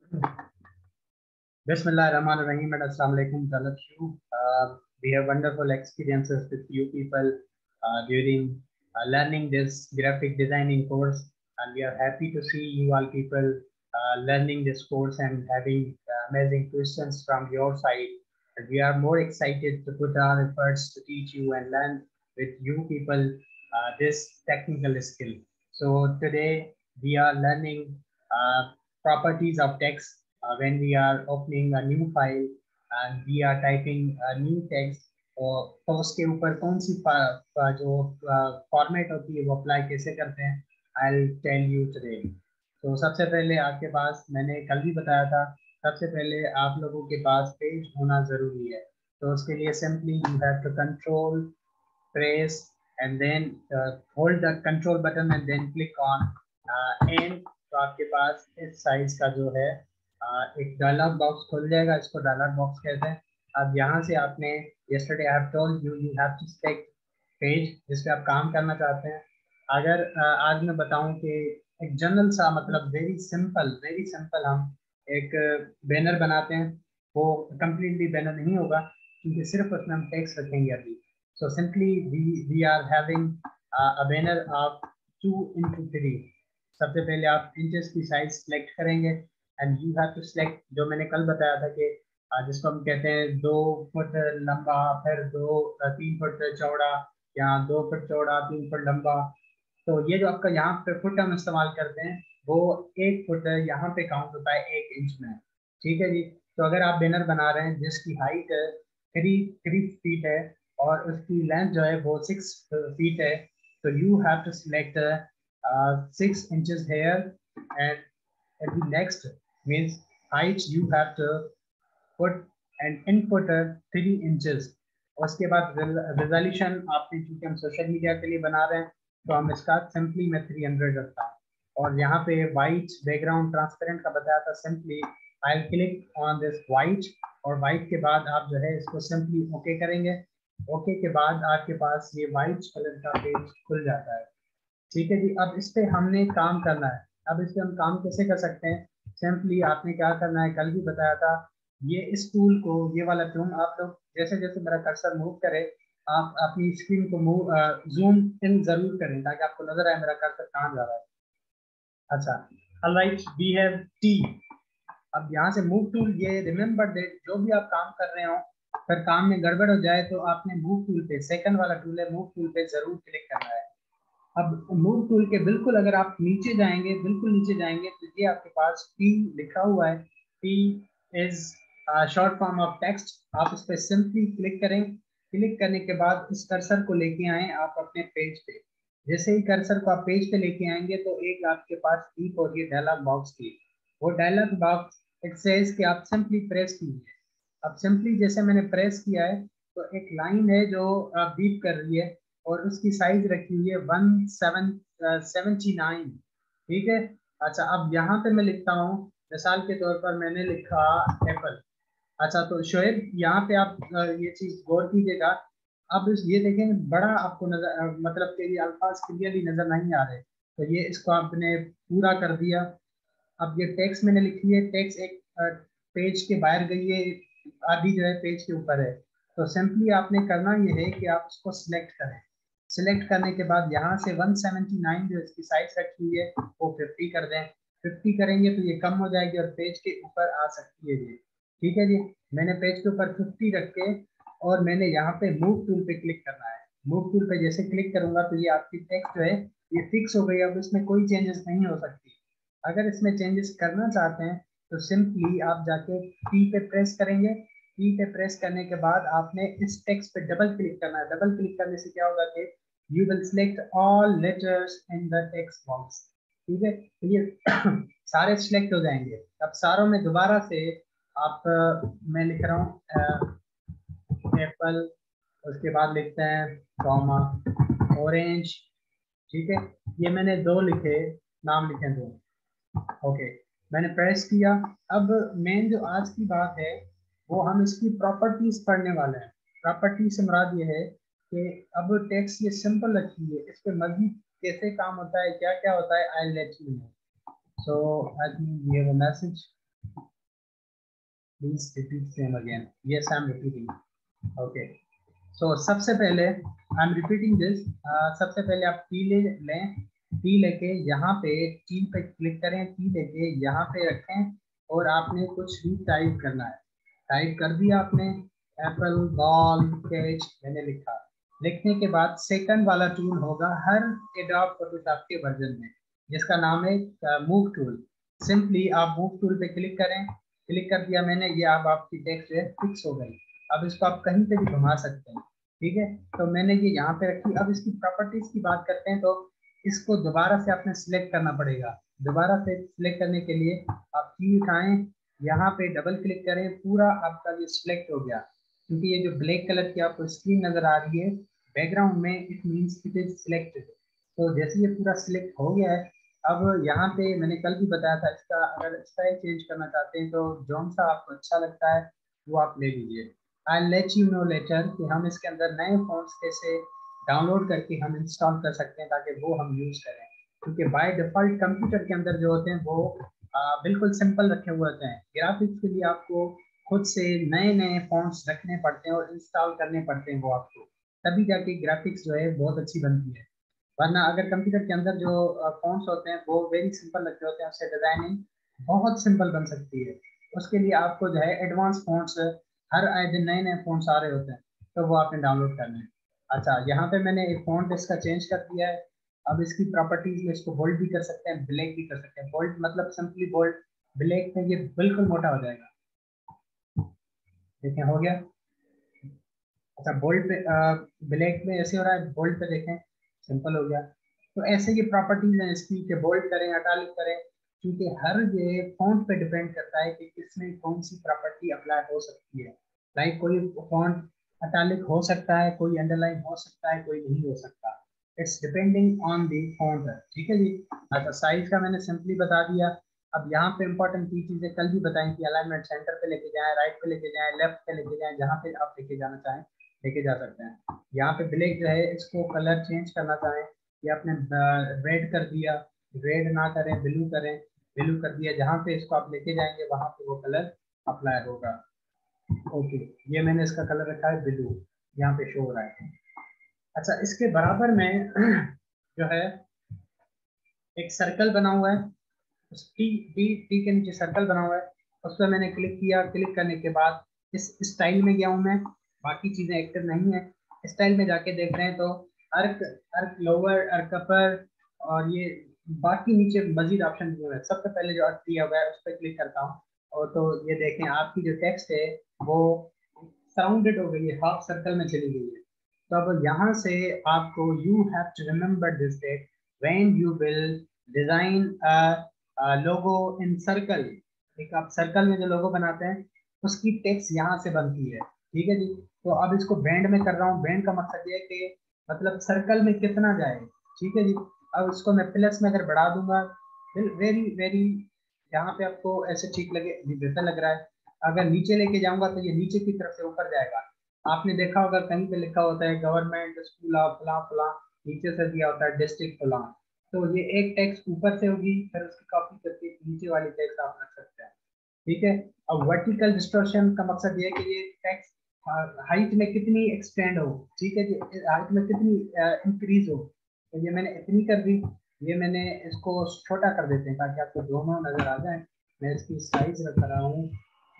Bismillahirrahmanirrahim and Assalamu alaikum to all of you. We have wonderful experiences with you people during learning this graphic designing course, and we are happy to see you all people learning this course and having amazing questions from your side. And we are more excited to put our efforts to teach you and learn with you people this technical skill. So today we are learning properties of text when we are opening a new file and we are typing a new text और तो उसके ऊपर कौन सी जो format होती है वो apply कैसे करते हैं I will tell you today. तो सबसे पहले आपके पास मैंने कल भी बताया था सबसे पहले आप लोगों के पास पेज होना ज़रूरी है। तो उसके लिए simply you have to control press and then hold the control button and then click on end। तो आपके पास इस साइज का जो है एक डायलॉग बॉक्स खुल जाएगा, इसको डायलॉग बॉक्स कहते हैं। अब यहाँ से आपने yesterday I have told you you have to select page जिस पे आप काम करना चाहते हैं। अगर आज मैं बताऊं कि एक जनरल सा मतलब वेरी सिंपल हम एक बैनर बनाते हैं, वो कम्प्लीटली बैनर नहीं होगा क्योंकि सिर्फ उसमें हम टेक्स्ट रखेंगे अभी। So simply we are having a banner of 2x3। सबसे पहले आप इंचेस की साइज सेलेक्ट करेंगे and you have to select जो मैंने कल बताया था कि जिसको हम कहते हैं 2 फुट लंबा, फिर 3 फुट चौड़ा, या 2 फुट चौड़ा 3 फुट लंबा। तो ये जो आपका यहाँ पे फुट हम इस्तेमाल करते हैं वो 1 फुट यहाँ पे काउंट होता है 1 इंच में। ठीक है जी। तो अगर आप बैनर बना रहे हैं जिसकी हाइट 3 फीट है और उसकी लेंथ जो है वो 6 फीट है, तो you have to select 6 inches here and the next means height you have to put and input 3 inches। उसके बाद रेजोल्यूशन आपने चूंकि हम सोशल मीडिया के लिए बना रहे हैं तो हम इसका सिंपली मैं 300 रखता हूँ। और यहाँ पे वाइट बैकग्राउंड ट्रांसपेरेंट का बताया था, simply I click on this white और वाइट के बाद आप जो है इसको सिंपली ओके करेंगे। ओके के बाद आपके पास ये वाइट कलर का पेज खुल जाता है। ठीक है जी। अब इस पे हमने काम करना है। अब इस पे हम काम कैसे कर सकते हैं, सिंपली आपने क्या करना है, कल भी बताया था, ये इस टूल को, ये वाला टूल आप लोग जैसे जैसे मेरा कर्सर मूव करे आप अपनी स्क्रीन को मूव जूम इन जरूर करें ताकि आपको नजर आए मेरा कर्सर कहाँ जा रहा है। अच्छा, ऑलराइट, वी हैव टी। अब यहाँ से मूव टूल, ये रिमेम्बर दैट जो भी आप काम कर रहे हो फिर काम में गड़बड़ हो जाए तो आपने मूव टूल पे, सेकंड वाला टूल है, मूव टूल पे जरूर क्लिक करना है। अब मूव टूल के बिल्कुल अगर आप नीचे जाएंगे, बिल्कुल नीचे जाएंगे तो ये आपके पास टी लिखा हुआ है। T is short form of text. आप इस पर सिंपली क्लिक करें। क्लिक करने के बाद इस कर्सर को लेके आए आप अपने पेज पे। जैसे ही कर्सर को आप पेज पे लेके आएंगे तो एक आपके पास टीप और ये डायलॉग बॉक्स की, वो डायलॉग बॉक्स इट सेज कि आप सिंपली प्रेस कीजिए। अब सिंपली जैसे मैंने प्रेस किया है तो एक लाइन है जो बीप कर रही है और उसकी साइज रखी हुई है 1779। ठीक है। अच्छा, अब यहाँ पे मैं लिखता हूँ, मिसाल के तौर पर मैंने लिखा एप्पल। अच्छा, तो शोएब यहाँ पे आप ये चीज गौर कीजिएगा। अब ये देखें बड़ा आपको नजर मतलब कि ये अल्फाज क्लियरली नजर नहीं आ रहे, तो ये इसको आपने पूरा कर दिया। अब ये टेक्स्ट मैंने लिखी है, टेक्स्ट एक पेज के बाहर गई है, आधी जो है पेज के ऊपर है। तो सिंपली आपने करना ये है कि आप उसको सिलेक्ट करें। सिलेक्ट करने के बाद यहाँ से 179 जो इसकी साइज रखी हुई है वो 50 कर दें। 50 करेंगे तो ये कम हो जाएगी और पेज के ऊपर आ सकती है ये। ठीक है जी। मैंने पेज के ऊपर 50 रख के और मैंने यहाँ पे मूव टूल पे क्लिक करना है। मूव टूल पे जैसे क्लिक करूंगा तो ये आपकी टेक्स्ट जो है ये फिक्स हो गई। अब इसमें कोई चेंजेस नहीं हो सकती। अगर इसमें चेंजेस करना चाहते हैं तो सिंपली आप जाके टी पे प्रेस करेंगे। टी पे प्रेस करने के बाद आपने इस टेक्स्ट पे डबल क्लिक करना है। डबल क्लिक करने से क्या होगा कि you will select all letters in the text box. ठीक है, तो ये सारे सिलेक्ट हो जाएंगे। अब सारों में दोबारा से आप मैं लिख रहा हूँ एप्पल, उसके बाद लिखते हैं कॉमा ऑरेंज। ठीक है, ये मैंने 2 लिखे, नाम लिखे 2। ओके, मैंने प्रेस किया। अब मेन जो आज की बात है वो हम इसकी प्रॉपर्टीज पढ़ने वाले हैं। प्रॉपर्टी से मुराद ये है कि अब टेक्स्ट ये सिंपल रखी है, इस पे मजीद कैसे काम होता है, क्या क्या होता है, I let you know. So I think we have a message. Please repeat same again. Yes, I'm repeating. Okay. So सबसे पहले I'm repeating this. सबसे पहले आप T लें. T लेके यहाँ पे T पे क्लिक करें. T लेके यहाँ पे रखें और आपने कुछ भी टाइप करना है. टाइप कर दिया आपने. एप्पल बॉल कैच मैंने लिखा. लिखने के बाद सेकंड वाला टूल होगा हर एडोब फोटोशॉप के वर्जन में, जिसका नाम है मूव टूल. सिंपली आप मूव टूल पे क्लिक करें. क्लिक कर दिया मैंने. ये अब आपकी टेक्स्ट है फिक्स हो गई. अब इसको आप कहीं पे भी घुमा सकते हैं. ठीक है. तो मैंने ये यहाँ पे रखी. अब इसकी प्रॉपर्टीज की बात करते हैं. तो इसको दोबारा से आपने सिलेक्ट करना पड़ेगा. दोबारा से सिलेक्ट करने के लिए आप की उठाएं, यहाँ पे डबल क्लिक करें. पूरा आपका ये सिलेक्ट हो गया, क्योंकि ये जो ब्लैक कलर की आपको स्क्रीन नजर आ रही है बैकग्राउंड में, it means it is selected. तो जैसे ये पूरा सिलेक्ट हो गया है, अब यहाँ पे मैंने कल भी बताया था, इसका अगर स्टाइल चेंज करना चाहते हैं तो जौन सा आपको अच्छा लगता है वो आप ले लीजिए. I let you know later कि हम इसके अंदर नए फॉन्ट्स कैसे डाउनलोड करके हम इंस्टॉल कर सकते हैं ताकि वो हम यूज करें. क्योंकि बाय डिफॉल्ट कंप्यूटर के अंदर जो होते हैं वो बिल्कुल सिंपल रखे हुए होते हैं. ग्राफिक्स के लिए आपको खुद से नए नए फॉन्ट्स रखने पड़ते हैं और इंस्टॉल करने पड़ते हैं वो आपको, तभी जाके ग्राफिक्स जो है बहुत अच्छी बनती है. वरना अगर कंप्यूटर के अंदर जो फॉन्ट्स होते हैं वो वेरी सिंपल रखे होते हैं, उससे डिजाइनिंग बहुत सिंपल बन सकती है. उसके लिए आपको जो है एडवांस फॉन्ट्स, हर आए दिन नए नए फॉन्ट्स आ रहे होते हैं, तो वो आपने डाउनलोड करने हैं. अच्छा, यहाँ पे मैंने एक फॉन्ट इसका चेंज कर दिया है. अब इसकी प्रॉपर्टीज में इसको बोल्ड भी कर सकते हैं, ब्लैक भी कर सकते हैं. बोल्ड मतलब सिंपली बोल्ड. ब्लैक में ये बिल्कुल मोटा हो जाएगा. देखें हो गया. अच्छा, बोल्ड पे ब्लैक में ऐसे हो रहा है, बोल्ड पे देखें सिंपल हो गया. तो ऐसे ये प्रॉपर्टीज हैं इसकी कि बोल्ड करें अटालिक करें, क्योंकि हर ये फॉन्ट पे डिपेंड करता है कि किसमें कौन सी प्रॉपर्टी अप्लाई हो सकती है. लाइक कोई फॉन्ट अटालिक हो सकता है, कोई अंडरलाइन हो सकता है, कोई नहीं हो सकता. It's depending on the font. ठीक है जी. अच्छा, साइज का मैंने सिंपली बता दिया. अब यहाँ पे इंपॉर्टेंट की चीजें कल भी बताएं कि अलाइनमेंट सेंटर पे लेके जाएं, राइट पे लेके जाएं, लेफ्ट पे लेके जाएं, जहाँ पे आप लेके जाना चाहें लेके जा सकते हैं. यहाँ पे ब्लैक जो है इसको कलर चेंज करना चाहें, ये आपने रेड कर दिया. रेड ना करें, ब्लू करें. ब्लू कर दिया. जहाँ पे इसको आप लेके जाएंगे वहां पे वो कलर अप्लाई होगा. ओके, ये मैंने इसका कलर रखा है ब्लू, यहाँ पे शो हो रहा है. अच्छा, इसके बराबर में जो है एक सर्कल बना हुआ है. टी टी टी के नीचे सर्कल बना हुआ है. उस पर मैंने क्लिक किया. क्लिक करने के बाद इस स्टाइल में गया हूँ मैं. बाकी चीजें एक्टिव नहीं है. स्टाइल में जाके देख रहे हैं तो अर्क, अर्क लोअर, अर्क अपर, और ये बाकी नीचे मजीद ऑप्शन दिए हुए हैं. सबसे पहले जो अर्क दिया हुआ है उस पर क्लिक करता हूँ, और तो ये देखें आपकी जो टेक्स्ट है वो साउंडेड हो गई है, हाफ सर्कल में चली गई है. तो अब यहाँ से आपको you have to remember this date when you will design logo in circle. एक आप सर्कल में जो लोगो बनाते हैं उसकी टेक्स्ट यहाँ से बनती है. ठीक है जी. तो अब इसको बैंड में कर रहा हूँ. बैंड का मकसद ये है कि मतलब सर्कल में कितना जाए. ठीक है जी. अब इसको मैं प्लस में अगर बढ़ा दूंगा, वेरी वेरी, यहाँ पे आपको ऐसे ठीक लगे, बेहतर लग रहा है. अगर नीचे लेके जाऊंगा तो ये नीचे की तरफ से ऊपर जाएगा. आपने देखा होगा कहीं पे लिखा होता है गवर्नमेंट स्कूल ऑफ फला फला, नीचे से दिया होता है डिस्ट्रिक्ट फला. तो ये एक टेक्स्ट ऊपर से होगी, फिर उसकी कॉपी करके नीचे वाली टेक्स्ट आप रख सकते हैं. ठीक है. अब वर्टिकल डिस्टॉर्शन का मकसद ये है कि ये टेक्स्ट हाइट में कितनी एक्सटेंड हो. ठीक है जी. हाइट में कितनी इंक्रीज हो. तो ये मैंने इतनी कर दी. ये मैंने इसको छोटा कर देते हैं ताकि आपको दोनों नजर आ जाए. मैं इसकी साइज रख रहा हूँ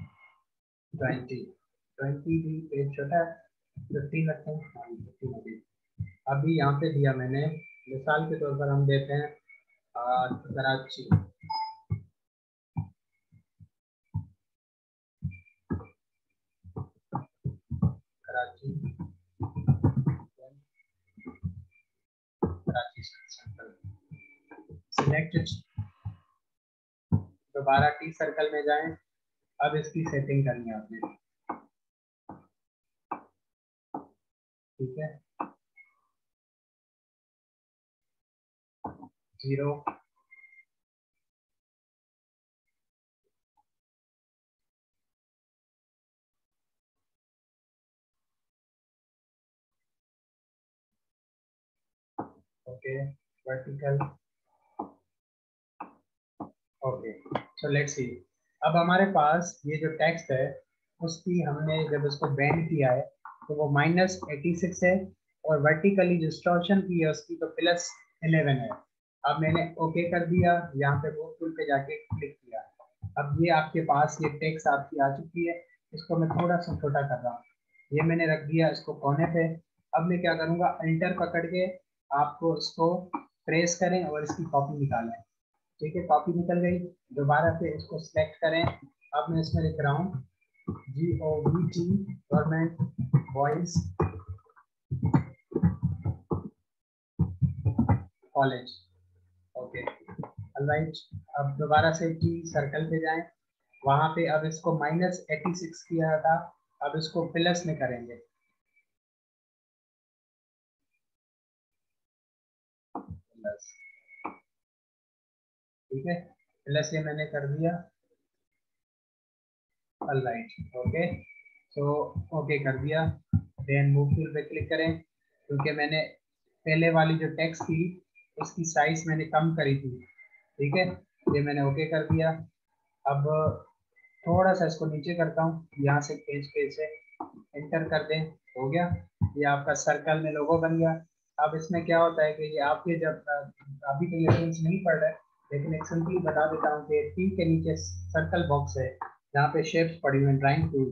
20. 20 भी पेज छोटा है. 15 रखते हैं. हाँ, 15 अभी. अभी यहाँ पे दिया मैंने, मिसाल के तौर पर हम देते हैं कराची. Karachi, Karachi circle selected. दोबारा टी सर्कल में जाएं. अब इसकी सेटिंग करनी है आपने. ठीक है. 0. Okay. Vertical. Okay. So let's see. अब हमारे पास ये जो टेक्स्ट है उसकी हमने जब इसको बैंड किया है तो वो -86 है, और वर्टिकली जो डिस्टॉर्शन की है उसकी तो +11 है। अब मैंने ओके कर दिया, यहाँ पे वो टूल पे जाके क्लिक किया। अब ये आपके पास ये टेक्स्ट आपकी आ चुकी है। इसको मैं थोड़ा सा छोटा कर रहा हूँ, ये मैंने रख दिया इसको कोने पे। अब मैं क्या करूँगा, अल्टर पकड़ के आपको इसको प्रेस करें और इसकी कॉपी निकालें। ठीक है, कॉपी निकल गई। दोबारा से इसको सिलेक्ट करें। अब मैं इसमें लिख रहा हूँ GOVT government boys college. Okay, alright. अब दोबारा से टी सर्कल पे जाएं, वहां पे अब इसको -86 किया था, अब इसको प्लस में करेंगे। प्लस, ठीक है, प्लस ये मैंने कर दिया। ऑलराइट, ओके, सो ओके कर दिया। देन मूव टूल पे क्लिक करें, क्योंकि मैंने पहले वाली जो टेक्स्ट थी उसकी साइज मैंने कम करी थी। ठीक है, ये मैंने ओके कर दिया। अब थोड़ा सा इसको नीचे करता हूँ, यहाँ से खींच के इसे एंटर कर दें। हो गया, ये आपका सर्कल में लोगो बन गया। अब इसमें क्या होता है कि ये आपके जब अभी तो ये रूल्स नहीं पढ़ रहे, लेकिन एक सिंपली बता देता हूँ कि टी के नीचे सर्कल बॉक्स है जहाँ पे शेप्स पड़ी हुई हैं, ड्राइंग टूल।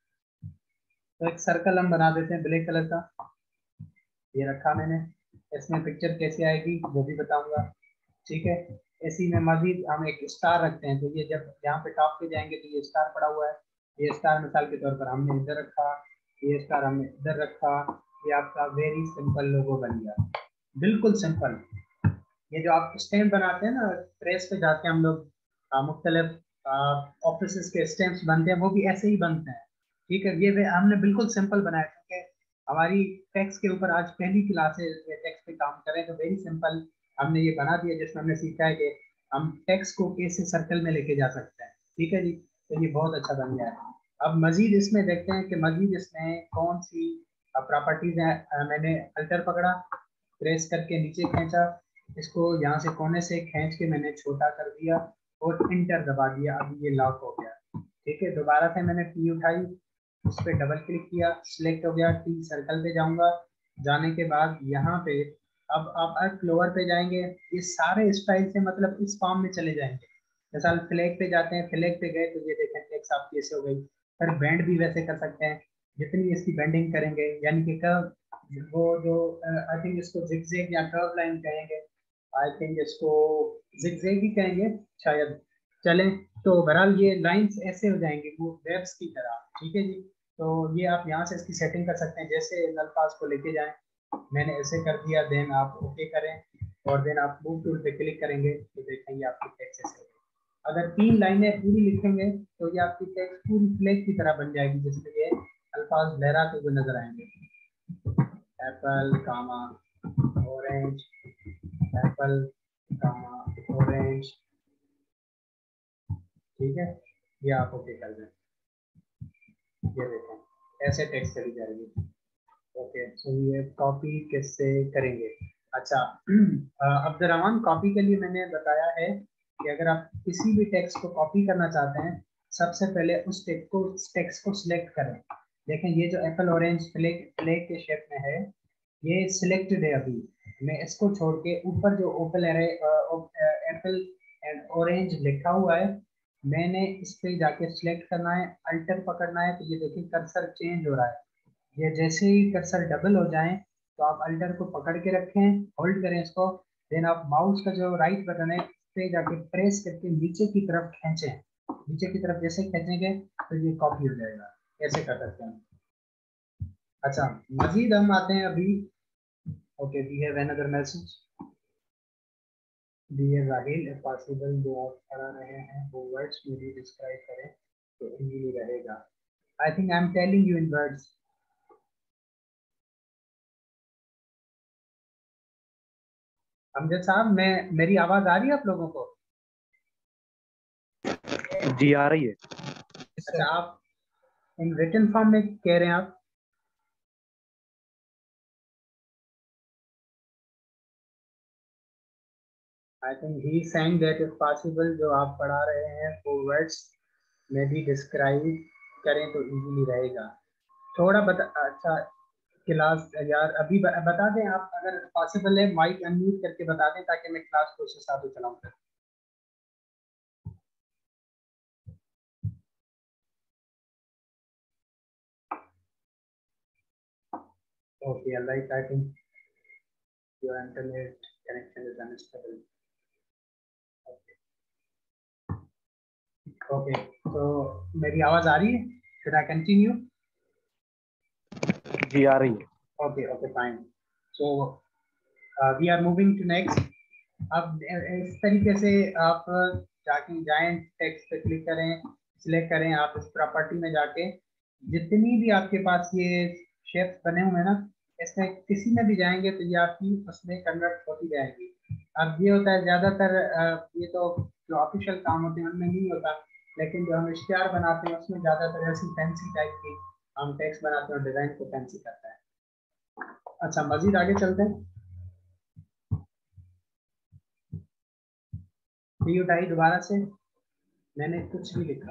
तो एक सर्कल हम बना देते हैं ब्लैक कलर का, ये रखा मैंने। इसमें पिक्चर कैसे आएगी वो भी बताऊंगा। ठीक है, इसी में मजीद हम एक स्टार रखते हैं, तो ये जब यहाँ पे टॉप पे जाएंगे तो ये स्टार पड़ा हुआ है। ये स्टार मिसाल के तौर पर हमने इधर रखा, ये स्टार हमने इधर रखा। ये आपका वेरी सिंपल लोगो बन गया, बिल्कुल सिंपल। ये जो आप स्टैम्प बनाते हैं ना, प्रेस पे जाके हम लोग मुख्तलिफ ऑफिस के स्टैम्प्स बनते हैं, वो भी ऐसे ही बनते हैं। ठीक है, ये हमने बिल्कुल सिंपल बनाया, क्योंकि हमारी टेक्स्ट के ऊपर आज पहली क्लासेस टेक्स्ट पे काम करें, तो वेरी सिंपल हमने ये बना दिया, जिसमें हमने सीखा है कि हम टेक्स्ट को कैसे सर्कल में लेके जा सकते हैं। ठीक है जी, तो ये बहुत अच्छा बन गया है। अब मजीद इसमें देखते हैं कि मजीद इसमें कौन सी प्रॉपर्टीज हैं। मैंने अल्टर पकड़ा, प्रेस करके नीचे खींचा, इसको यहाँ से कोने से खींच के मैंने छोटा कर दिया और इंटर दबा दिया। अब ये लॉक हो गया। ठीक है, दोबारा से मैंने टी उठाई, उस पर डबल क्लिक किया, सिलेक्ट हो गया। टी सर्कल पे जाऊंगा, जाने के बाद यहाँ पे अब आप फ्लोवर पे जाएंगे, ये सारे स्टाइल से मतलब इस फॉर्म में चले जाएंगे। मिसाल फ्लैग पे जाते हैं, फ्लैग पे गए तो ये देखें टेक्स्ट आपकी ऐसे हो गई। फिर बैंड भी वैसे कर सकते हैं, जितनी इसकी बेंडिंग करेंगे, यानी कि कर्व, वो जो आई थिंक इसको जिगजैग या कर्व लाइन कहेंगे, आई थिंक इसको जिगजैग ही कहेंगे शायद। चलें, तो बहरहाल ये लाइंस ऐसे हो जाएंगे वो वेब्स की तरह। ठीक है जी, तो ये आप यहाँ से इसकी सेटिंग कर सकते हैं, जैसे अल्फाज को लेके जाएं। मैंने ऐसे कर दिया, देन आप ओके करें और देन आप मूव टूल पे क्लिक करेंगे तो देखेंगे आपकी टेक्स्ट ऐसे होगी। अगर 3 लाइनें पूरी लिखेंगे तो ये आपकी टेक्स्ट पूरी फ्लैग की तरह बन जाएगी, जिसमें ये अल्फाज लहराते हुए नजर आएंगे। Apple comma orange, apple comma orange. ठीक है, ये आप ओके कर दें, ये देखें ऐसे टेक्स्ट चली जाएगी। ओके, सो ये कॉपी कैसे करेंगे। अच्छा, अब्दुर्रहमान, कॉपी के लिए मैंने बताया है कि अगर आप किसी भी टेक्स्ट को कॉपी करना चाहते हैं, सबसे पहले उस टेक्स्ट को सिलेक्ट करें। देखें, ये जो एप्पल ऑरेंज फ्लैग फ्लैग के शेप में है, ये सिलेक्टेड है। अभी मैं इसको छोड़ के ऊपर जो ओपल एप्पल एंड ऑरेंज लिखा हुआ है, मैंने इस पे जाके सिलेक्ट करना है, अल्टर पकड़ना है, तो ये देखिए कर्सर चेंज हो रहा है। ये जैसे ही कर्सर डबल हो जाए तो आप अल्टर को पकड़ के रखें, होल्ड करें इसको। देन आप माउस का जो राइट बटन है उस पे जाके प्रेस करके नीचे की तरफ खींचें। नीचे की तरफ जैसे खींचेंगे तो ये कॉपी हो जाएगा। ऐसे कर सकते हैं। अच्छा, मजीद हम आते हैं अभी। Okay, we have another message. Dear Rahil, if possible जो आप पढ़ा रहे हैं वो वर्ड्स में भी डिस्क्राइब करें तो इजीली रहेगा। I think I am telling you in words. Amjad साहब, मैं मेरी आवाज आ रही है आप लोगों को? जी आ रही है। अच्छा, आप इन रिटन फॉर्म में कह रहे हैं आप? I think he saying that if possible जो आप पढ़ा रहे हैं वो वर्ड्स में भी डिस्क्राइब करें तो इजीली रहेगा। थोड़ा अच्छा क्लास यार अभी बता दें आप, अगर पॉसिबल है माइक अनम्यूट करके बता दें ताकि मैं क्लास को उसके साथ चलाऊं फिर। Okay alright, I think your internet connection is unstable. Okay, तो मेरी आवाज आ रही है? Should I continue? जी आ रही है। Okay okay fine. So we are moving to next. अब इस तरीके से आप जाके जाएं, टेक्स्ट पे क्लिक करें, सिलेक्ट करें, आप इस प्रॉपर्टी में जाके जितनी भी आपके पास ये शेप्स बने हुए हैं ना, इसमें किसी में भी जाएंगे तो ये आपकी उसमें कन्वर्ट होती जाएगी। अब ये होता है ज्यादातर ये तो जो ऑफिशियल काम होते हैं उनमें नहीं होता, लेकिन जो हम इश्तिहार बनाते हैं उसमें ज्यादातर ऐसी फैंसी टाइप की हम टेक्स्ट बनाते हैं और डिजाइन को फैंसी करता है। अच्छा मजीद आगे चलते हैं। पी उठाई दोबारा से, मैंने कुछ भी लिखा,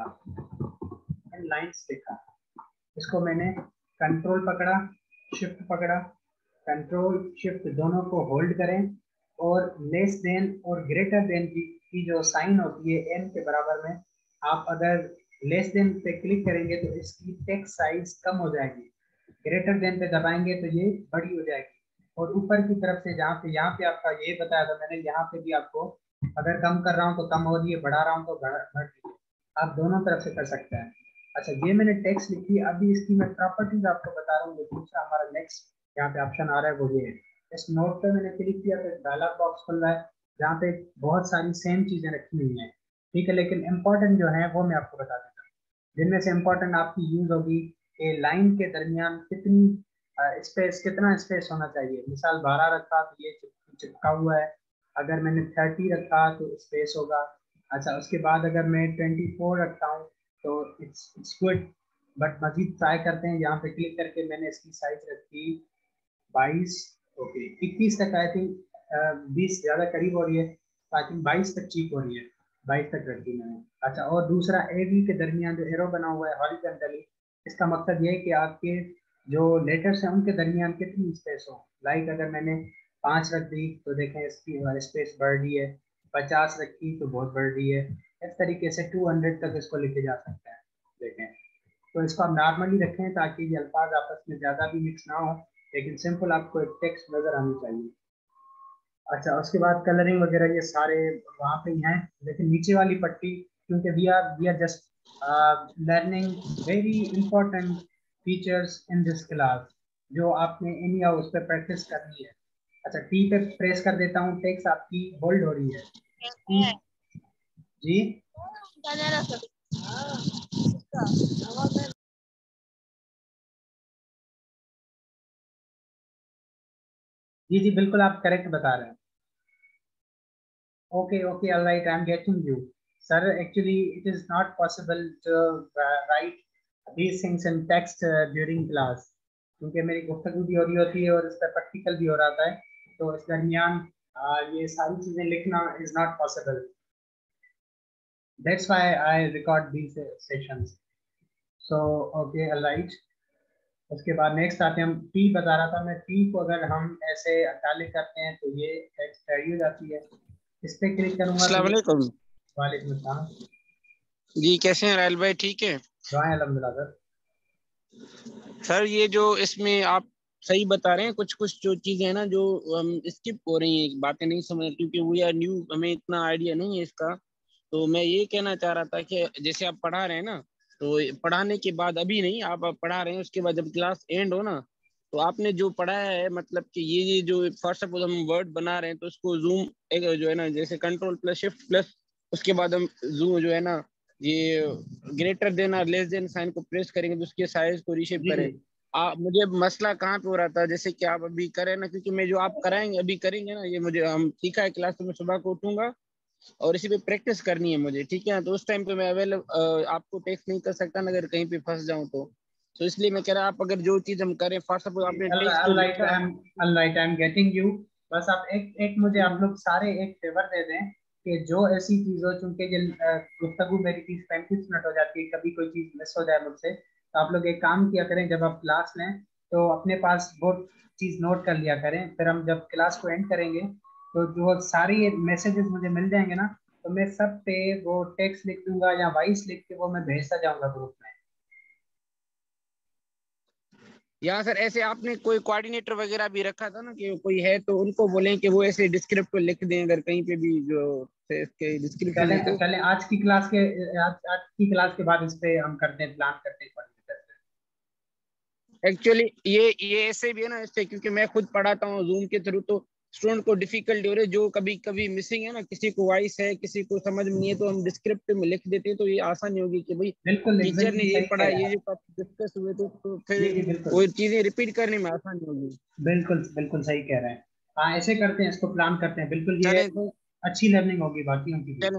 लाइंस लिखा, इसको मैंने कंट्रोल पकड़ा, शिफ्ट पकड़ा, कंट्रोल शिफ्ट दोनों को होल्ड करें और लेस देन और ग्रेटर देन की जो साइन होती है एन के बराबर में, आप अगर लेस देन पे क्लिक करेंगे तो इसकी टेक्स्ट साइज कम हो जाएगी, ग्रेटर देन पे दबाएंगे तो ये बड़ी हो जाएगी। और ऊपर की तरफ से जहाँ पे यहाँ पे आपका ये बताया था मैंने, यहाँ पे भी आपको अगर कम कर रहा हूँ तो कम हो रही है, बढ़ा रहा हूँ तो बढ़ रही है, आप दोनों तरफ से कर सकते हैं। अच्छा ये मैंने टेक्स्ट लिखी, अभी इसकी मैं प्रॉपर्टीज आपको बता रहा हूँ। दूसरा हमारा नेक्स्ट यहाँ पे ऑप्शन आ रहा है वो ये है। इस नोट पे मैंने क्लिक किया तो डायलॉग बॉक्स खुल रहा है जहाँ पे बहुत सारी सेम चीजें रखी हुई हैं, ठीक है, लेकिन इंपॉर्टेंट जो है वो मैं आपको बता देता हूँ। जिनमें से इंपॉर्टेंट आपकी यूज होगी कि लाइन के दरमियान कितनी स्पेस, कितना स्पेस होना चाहिए। मिसाल 12 रखा तो ये चिपका हुआ है, अगर मैंने 30 रखा तो स्पेस होगा। अच्छा उसके बाद अगर मैं 24 रखता हूँ तो it's good, but Majeed try करते हैं। यहाँ पे क्लिक करके मैंने इसकी साइज रखी 22, ओके 21 तक, आई थिंक 20 ज्यादा करीब हो रही है, आई थिंक 22 तक ठीक हो रही है, 22 तक रखी मैंने। अच्छा और दूसरा ए बी के दरमियान जो एरो बना हुआ है हॉरिजॉन्टली, इसका मकसद ये है कि आपके जो लेटर्स हैं उनके दरमियान कितनी स्पेस हो। लाइक अगर मैंने 5 रख दी तो देखें इसकी स्पेस बढ़ रही है, 50 रखी तो बहुत बढ़ रही है, इस तरीके से 200 तक इसको लिखे जा सकता है। देखें तो इसको आप नॉर्मली रखें ताकि ये अल्फाज आपस में ज़्यादा भी मिक्स ना हो, लेकिन सिंपल आपको एक टेक्स्ट नज़र आनी चाहिए। अच्छा उसके बाद कलरिंग वगैरह ये सारे वहाँ पे ही हैं, लेकिन नीचे वाली पट्टी क्योंकि we are just learning very important features in this class, जो आपने इन या उस पर प्रैक्टिस करनी है। अच्छा टी पे प्रेस कर देता हूँ, टेक्स्ट आपकी होल्ड हो रही है। टी जी जी जी बिल्कुल आप करेक्ट बता रहे हैं। Okay, okay, all right, I'm getting you. Sir, actually, it is not possible to write these things in text during class, क्योंकि मेरी गुफ्तगू भी हो रही होती है और इस पर प्रैक्टिकल भी हो रहा है, तो इस दरमियान ये सारी चीजें लिखना is not possible. That's why I record these sessions. So, okay, all right. उसके बाद नेक्स्ट आते हैं हम, टी बता रहा था मैं, टी को अगर हम ऐसे इटैलिक करते हैं तो ये टेक्स्ट रेडी हो जाती है। इस पे क्लिक करूंगा तो अस्सलाम वालेकुम। वालेकुम अस्सलाम जी कैसे हैं रायल भाई, ठीक है? दुआएं अल्हम्दुलिल्लाह सर। सर ये जो इसमें आप सही बता रहे हैं, कुछ कुछ जो चीजें हैं ना जो स्किप हो रही हैं, बातें नहीं समझ, क्योंकि वी आर न्यू, हमें इतना आइडिया नहीं है इसका। तो मैं ये कहना चाह रहा था कि जैसे आप पढ़ा रहे हैं ना, तो पढ़ाने के बाद, अभी नहीं, आप पढ़ा रहे हैं, उसके बाद जब क्लास एंड हो ना, तो आपने जो पढ़ाया है, मतलब कि ये जो फर्स्ट सपोज हम वर्ड बना रहे हैं तो उसको जूम एक जो है ना, जैसे कंट्रोल प्लस शिफ्ट प्लस उसके बाद हम जूम जो है ना, ये ग्रेटर देन और लेस देन साइन को प्रेस करेंगे तो उसके साइज को रीशेप जी जी करें। आप मुझे मसला कहाँ पे हो रहा था, जैसे कि आप अभी करें ना, क्योंकि मैं जो आप कराएंगे अभी करेंगे ना, ये मुझे हम सीखा है क्लास, तो मैं सुबह को उठूंगा और इसी पे प्रैक्टिस करनी है मुझे, ठीक है? तो उस टाइम पे मैं अवेलेबल आपको टेक्स्ट नहीं कर सकता ना, अगर कहीं पे फंस जाऊं तो इसलिए मैं कह रहा, आप अगर जो चीज हम करें, फर्स्ट ऑफ ऑल आपने टेक्स्ट जो ऑलराइट लिखा। I am getting you. बस आप एक एक मुझे आप लोग सारे एक फेवर दे दें कि जो ऐसी चीज हो, चूंकि ये गुफ्तगू मेरी 30-35 मिनट हो जाती है, कभी कोई चीज मिस हो जाए मुझसे, तो आप लोग एक काम किया करें, जब आप क्लास लें तो अपने पास वो चीज नोट कर लिया करें। फिर हम जब क्लास को एंड करेंगे तो जो सारी मैसेजेस मुझे मिल जाएंगे ना, तो मैं सब पे वो टेक्स्ट लिख दूंगा या वॉइस लिख के वो मैं भेजता जाऊंगा ग्रुप में। या सर ऐसे आपने कोई कोऑर्डिनेटर वगैरह भी रखा था ना, कि कोई है तो उनको बोलें कि वो ऐसे डिस्क्रिप्ट को लिख दें, अगर कहीं पे भी जो इसके डिस्क्रिप्शन पहले है तो। पहले आज की क्लास के बाद इस पे हम करते हैं, प्लान करते हैं कोऑर्डिनेटर से। एक्चुअली ये ऐसे भी है ना, इससे क्योंकि मैं खुद पढ़ाता हूँ जूम के थ्रू, तो स्टूडेंट को डिफिकल्टी हो रही है, जो कभी कभी मिसिंग है ना, किसी को वॉइस है, किसी को समझ में नहीं है, तो हम डिस्क्रिप्ट में लिख देते हैं, तो ये आसानी होगी कि भाई बिल्कुल टीचर ने एग्जैक्टली ये सही कह पढ़ा, रहे हैं ये आप। टॉपिक डिस्कस हुए थे, तो जी फिर जी बिल्कुल। वो चीजें रिपीट करने में आसानी होगी। बिल्कुल बिल्कुल सही कह रहे हैं। हाँ ऐसे करते हैं, इसको प्लान करते हैं, बिल्कुल ये चले तो अच्छी लर्निंग होगी बाकियों की भी। चलो।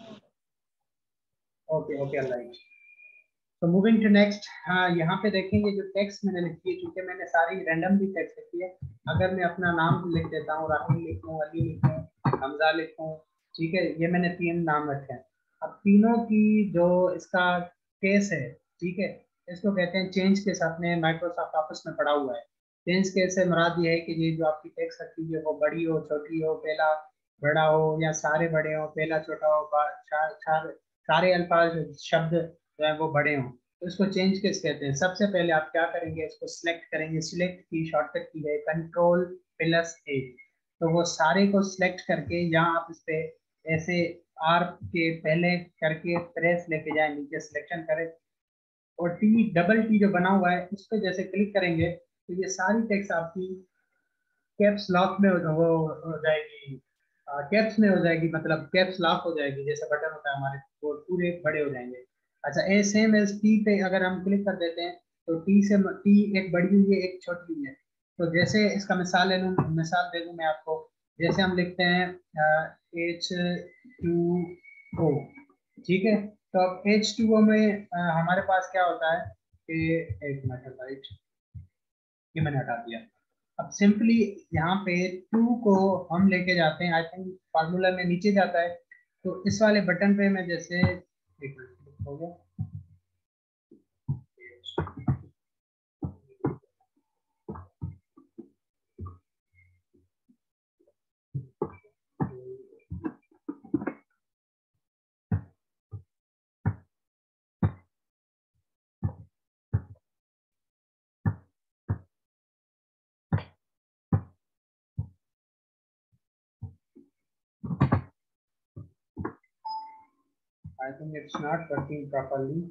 ओके ओके अल्लाह। तो मूविंग टू नेक्स्ट, हाँ यहाँ पे देखेंगे जो टेक्स्ट मैंने लिखी है, क्योंकि मैंने सारी रैंडमली टेक्स्ट लिखी है। अगर मैं अपना नाम लिख देता हूँ, राहुल लिखूँ, अली लिखूँ, हमजा लिखूँ, ठीक है, ये मैंने 3 नाम रखे हैं। अब तीनों की जो इसका केस है, ठीक है, इसको कहते हैं चेंज केस। आपने माइक्रोसॉफ्ट ऑफिस में पढ़ा हुआ है। चेंज केस से मुराद ये है कि ये जो आपकी टेक्स्ट रखी है वो बड़ी हो, छोटी हो, पहला बड़ा हो या सारे बड़े हो, पहला छोटा हो, सारे अल्फाज शब्द जो है वो बड़े हों, तो इसको चेंज केस कहते हैं। सबसे पहले आप क्या करेंगे, इसको सिलेक्ट करेंगे। सिलेक्ट की शॉर्टकट की है Ctrl+A। तो वो सारे को सिलेक्ट करके यहाँ आप इस पे ऐसे आर के पहले करके प्रेस लेके जाए, नीचे सिलेक्शन करें, और T जो बना हुआ है उस पर जैसे क्लिक करेंगे तो ये सारी टेक्स्ट आपकी कैप्स लॉक में वो हो जाएगी। कैप्स में हो जाएगी, मतलब कैप्स लॉक हो जाएगी, जैसे बटन होता है हमारे, वो पूरे बड़े हो जाएंगे। अच्छा, ए सेम एज टी पे अगर हम क्लिक कर देते हैं तो टी एक बड़ी हुई है, एक छोटी हुई है। तो जैसे इसका मिसाल दे दूं मैं आपको। जैसे हम लिखते हैं H2O, ठीक है। तो अब H2O में हमारे पास क्या होता है कि, एक मिनट राइट, ये मैंने हटा दिया। अब सिंपली यहाँ पे टू को हम लेके जाते हैं, आई थिंक फार्मूला में नीचे जाता है। तो इस वाले बटन पे मैं जैसे, एक मिनट हो गया, I think it's not working properly.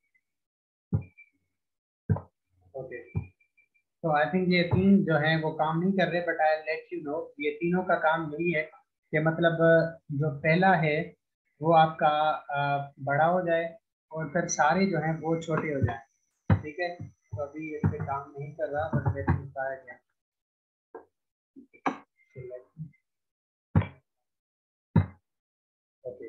Okay, तो आई थिंक ये तीन जो हैं वो काम नहीं कर रहे, but I let you know ये तीनों का काम यही है कि मतलब जो पहला है वो आपका बड़ा हो जाए, और फिर सारे जो हैं वो छोटे हो जाए, ठीक है। तो अभी इस पे काम नहीं कर रहा, but let me try again. Okay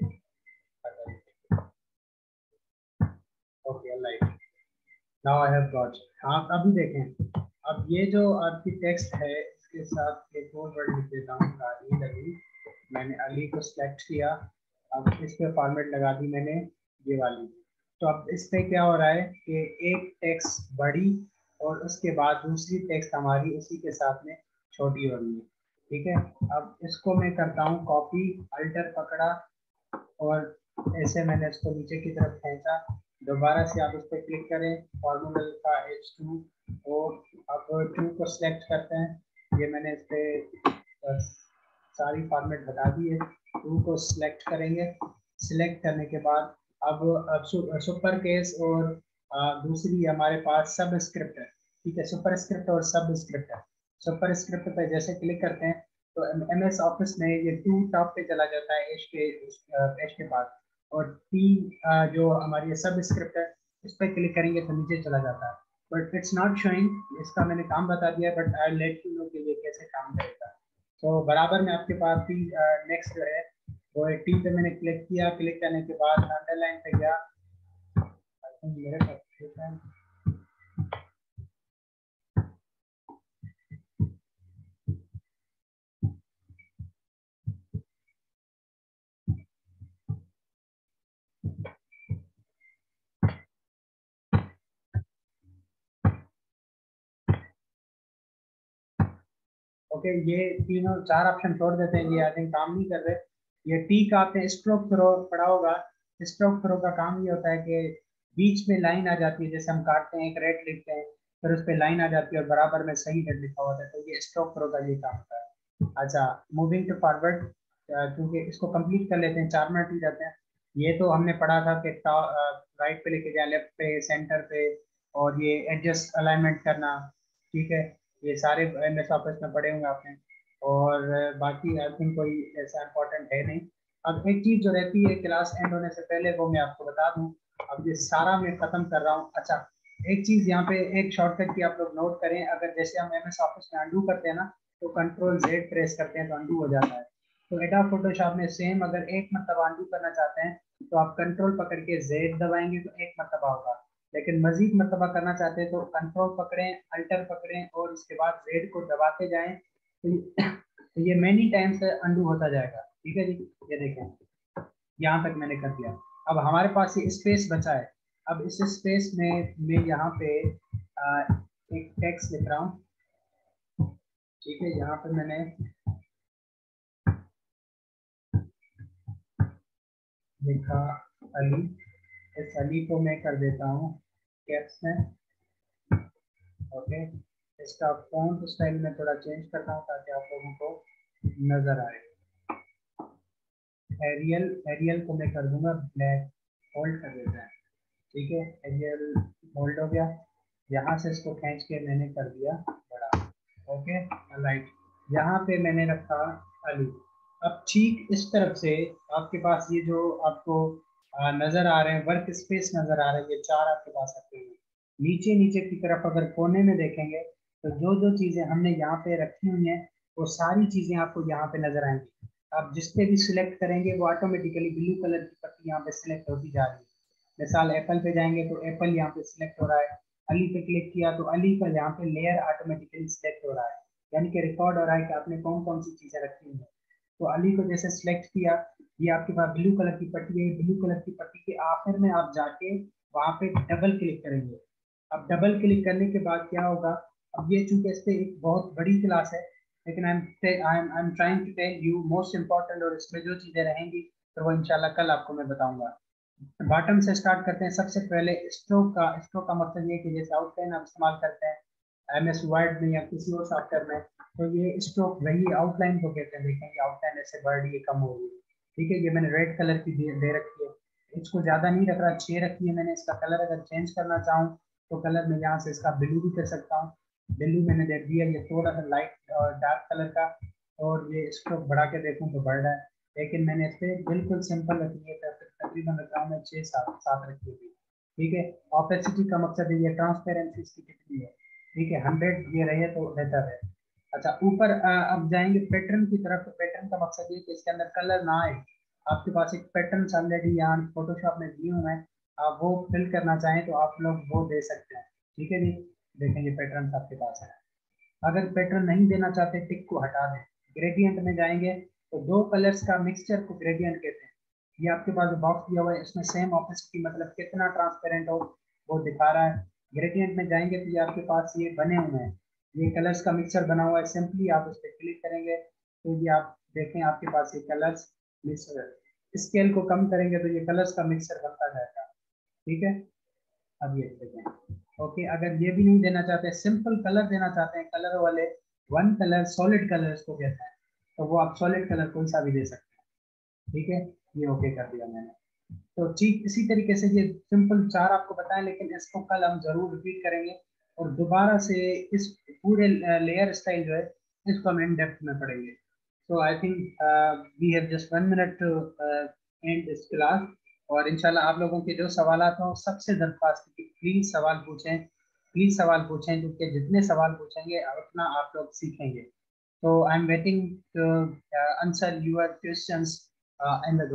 okay like, now I have got. आप अभी देखें, अब ये जो आपकी टेक्स्ट है इसके साथ एक और वर्ड लिख देता हूँ, गाड़ी लगी। मैंने अली को सिलेक्ट किया, अब इस पे फॉर्मेट लगा दी मैंने, ये वाली। तो अब इस पे क्या हो रहा है कि एक टेक्स्ट बड़ी और उसके बाद दूसरी टेक्स्ट हमारी उसी के साथ में छोटी हो रही है, ठीक है। अब इसको मैं करता हूँ कॉपी, अल्टर पकड़ा, और ऐसे मैंने इसको नीचे की तरफ खींचा। दोबारा से आप उस पर क्लिक करें, फॉर्मूला लिखा H2, और अब टू को सिलेक्ट करते हैं। ये मैंने इस पे सारी फॉर्मेट बता दी है। टू को सिलेक्ट करेंगे। सिलेक्ट करने के बाद अब सुपर केस और दूसरी हमारे पास सब स्क्रिप्ट है, ठीक है। सुपर स्क्रिप्ट और सब स्क्रिप्ट है। सुपर स्क्रिप्ट पे जैसे क्लिक करते हैं तो MS ऑफिस में ये टू टॉप पे चला जाता है, एच के पास, और टी जो हमारी सब स्क्रिप्ट है इस पर क्लिक करेंगे तो नीचे चला जाता है। बट इट्स नॉट शोइंग, इसका मैंने काम बता दिया, but I let you know कि ये कैसे काम करेगा। तो बराबर में आपके पास भी नेक्स्ट जो है वो है टी पे मैंने क्लिक किया। क्लिक करने के बाद अंडरलाइन पे गया, आई थिंक मेरे पास ठीक है। ओके, ये तीनों चार ऑप्शन छोड़ देते हैं, ये आई थिंक काम नहीं कर रहे। ये टी का आपने स्ट्रोक थ्रो पढ़ा होगा। स्ट्रोक थ्रो का काम ये होता है कि बीच में लाइन आ जाती है, जैसे हम काटते हैं एक रेट लिखते हैं, फिर उस पर लाइन आ जाती है और बराबर में सही रेट लिखा होता है, तो ये स्ट्रोक थ्रो का ये काम होता है। अच्छा, मूविंग टू फॉरवर्ड, क्योंकि इसको कंप्लीट कर लेते हैं, 4 मिनट ही जाते हैं। ये तो हमने पढ़ा था कि राइट पे लेके जाए, लेफ्ट पे, सेंटर पे, और ये एडजस्ट अलाइनमेंट करना, ठीक है। ये सारे MS ऑफिस में पढ़े होंगे आपने। और बाकी आई थिंक कोई ऐसा इम्पोर्टेंट है नहीं। अब एक चीज जो रहती है क्लास एंड होने से पहले, वो मैं आपको बता दूं। अब ये सारा मैं खत्म कर रहा हूँ। अच्छा, एक चीज यहाँ पे, एक शॉर्टकट की आप लोग नोट करें, अगर जैसे हम MS ऑफिस में अंडू करते हैं ना, तो Ctrl Z प्रेस करते हैं तो अंडू हो जाता है। तो एडोब फोटोशॉप में सेम, अगर एक मरतबा अंडू करना चाहते हैं तो आप कंट्रोल पकड़ के Z दबाएंगे तो एक मरतबा होगा। लेकिन मजीद मरतबा करना चाहते हैं तो कंट्रोल पकड़ें, अल्टर पकड़ें और उसके बाद Z को दबाते जाएं, तो ये मैनी टाइम्स अंडू होता जाएगा। ठीक है जी, ये देखें, यहाँ तक मैंने कर दिया। अब हमारे पास ये स्पेस बचा है। अब इस स्पेस में मैं यहाँ पे एक टेक्स्ट लिख रहा हूँ। ठीक है, यहाँ पे मैंने लिखा अली। इस अली को मैं कर देता हूँ कैप्स में। ओके, इसका फॉन्ट स्टाइल में थोड़ा चेंज करता हूँ ताकि आप लोगों को नजर आए। एरियल, एरियल को मैं कर दूंगा ब्लैक, होल्ड कर देते हैं। ठीक है, एरियल होल्ड हो गया। यहाँ से इसको खींच के मैंने कर दिया बड़ा। ओके, राइट, यहाँ पे मैंने रखा अली। अब ठीक इस तरफ से आपके पास ये जो आपको नजर आ रहे हैं वर्क स्पेस नजर आ रहे हैं, ये चार आपके पास रखे हुए। नीचे नीचे की तरफ अगर कोने में देखेंगे तो जो जो चीजें हमने यहाँ पे रखी हुई हैं, वो सारी चीजें आपको यहाँ पे नजर आएंगी। आप जिस पे भी सिलेक्ट करेंगे वो ऑटोमेटिकली ब्लू कलर की पट्टी यहाँ पे सिलेक्ट होती जा रही है। मिसाल एप्पल पे जाएंगे तो एप्पल यहाँ पे सिलेक्ट हो रहा है। अली पे क्लिक किया तो अली का यहाँ पे लेयर ऑटोमेटिकली सिलेक्ट हो रहा है, यानी कि रिकॉर्ड हो रहा है कि आपने कौन कौन सी चीजें रखी हुई हैं। तो अली को जैसे सिलेक्ट किया, ये आपके पास ब्लू कलर की पट्टी है। ब्लू कलर की पट्टी के आखिर में आप जाके वहां पे डबल क्लिक करेंगे। अब डबल क्लिक करने के बाद क्या होगा, अब ये चूंकि इस पे एक बहुत बड़ी क्लास है, लेकिन I am trying to tell you most important, और इसमें जो चीजें रहेंगी तो वो इंशाल्लाह कल आपको मैं बताऊंगा। बॉटम से स्टार्ट करते हैं। सबसे पहले स्ट्रोक का मकसद ये है कि जैसे आउटलाइन आप इस्तेमाल करते हैं MS वर्ड में या किसी और सॉफ्टवेयर में, तो ये स्ट्रोक वही आउटलाइन को कहते हैं। देखें, ये आउटलाइन ऐसे वर्ड ये कम हो रही है। ठीक है, ये मैंने रेड कलर की दे रखी है। इसको ज्यादा नहीं रख रहा, 6 रखी है मैंने। इसका कलर अगर चेंज करना चाहूँ तो कलर में यहाँ से इसका ब्लू भी कर सकता हूँ। ब्लू मैंने दे दिया, ये थोड़ा सा लाइट और डार्क कलर का। और ये स्ट्रोक बढ़ा के देखूँ तो बढ़ रहा है, लेकिन मैंने इस पर बिल्कुल सिंपल रखी है, तकरीबन रख रहा हूँ मैं 6-7 रखी हुई। ठीक है, ऑपेसिटी का मकसद है ये ट्रांसपेरेंसी इसकी कितनी है। ठीक है, 100 ये रहे तो बेहतर है। अच्छा, ऊपर अब जाएंगे पैटर्न की तरफ। तो पैटर्न का मकसद ये कि इसके अंदर कलर ना आए। आपके पास एक पैटर्न ऑलरेडी यहाँ फोटोशॉप में दिए हुए हैं, आप वो फिल करना चाहें तो आप लोग वो दे सकते हैं। ठीक है जी, देखेंगे पैटर्न आपके पास है। अगर पैटर्न नहीं देना चाहते, टिक को हटा दें। ग्रेडियंट में जाएंगे तो दो कलर्स का मिक्सचर को ग्रेडियंट कहते हैं। ये आपके पास जो बॉक्स दिया हुआ है इसमें सेम ऑपेसिटी मतलब कितना ट्रांसपेरेंट हो वो दिखा रहा है। ग्रेडियंट में जाएंगे तो ये आपके पास ये बने हुए हैं, ये कलर्स का मिक्सचर बना हुआ है। सिंपली आप उस पर क्लिक करेंगे तो ये आप देखें आपके पास ये कलर्स मिक्सचर। स्केल को कम करेंगे तो ये कलर्स का मिक्सचर बनता जाएगा। ठीक है, अब ये देखें। ओके, अगर ये भी नहीं देना चाहते, सिंपल कलर देना चाहते हैं, कलर वाले वन कलर सॉलिड कलर इसको कहते हैं, तो वो आप सॉलिड कलर कोई सा भी दे सकते हैं। ठीक है, ये ओके कर दिया मैंने। तो ठीक इसी तरीके से ये सिंपल चार आपको बताएं, लेकिन इसको कल हम जरूर रिपीट करेंगे और दोबारा से इस पूरे लेयर स्टाइल जो है इसको हम इन डेप्थ में पढ़ेंगे। So I think we have just 1 minute to end this class. और इंशाल्लाह आप लोगों के जो सवाल हो सबसे दरख्वास्त है कि प्लीज सवाल पूछें, प्लीज सवाल पूछें, क्योंकि जितने सवाल पूछेंगे उतना आप लोग सीखेंगे। तो I am waiting to answer your questions in the